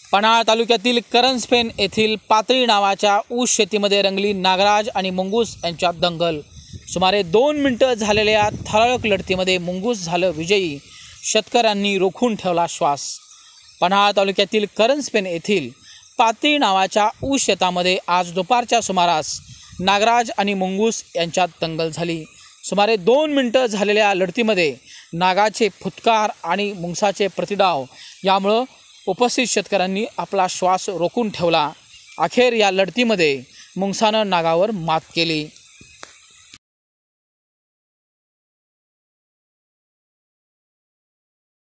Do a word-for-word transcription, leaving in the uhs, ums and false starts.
पन्हाळ तालुक्यातील करंजफेन येथील पातळी नावाच्या ऊस शेतीमध्ये रंगली नागराज आणि मुंगूस यांच्यात दंगल। सुमारे दोन मिनिटं झालेल्या थरारक लढतीमध्ये मुंगूस झालं विजयी। शेतकऱ्यांनी रोखून ठेवला श्वास। पन्हाळ तालुक्यातील करंजफेन येथील पातळी नावाच्या ऊस शेतामध्ये आज दुपारच्या सुमारास नागराज आणि मुंगूस यांच्यात दंगल झाली। सुमारे दोन मिनिटं झालेल्या लढतीमध्ये नागाचे फुटकार आणि मुंगसाचे प्रतिडाव यामुळं उपस्थित शेतकऱ्यांनी आपला श्वास रोखून ठेवला। अखेर या लढतीमध्ये मुंगसानं नागावर मात केली।